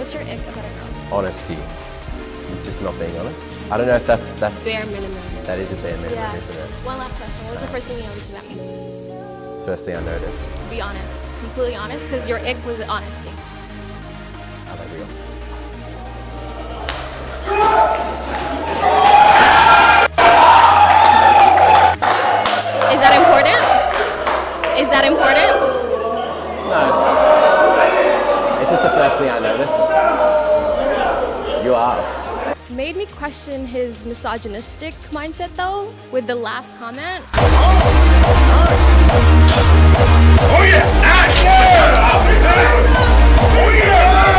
What's your ick about a girl? Honesty. Just not being honest. I don't know if that's Bare minimum. that is a bare minimum, Yeah. isn't it? One last question. What was the first thing you noticed about me? First thing I noticed. Be honest. Completely honest, because your ick was honesty. How about real? Is that important? Is that important? No. It's just the first thing I noticed. You asked. Made me question his misogynistic mindset though, with the last comment. Oh yeah! Oh yeah!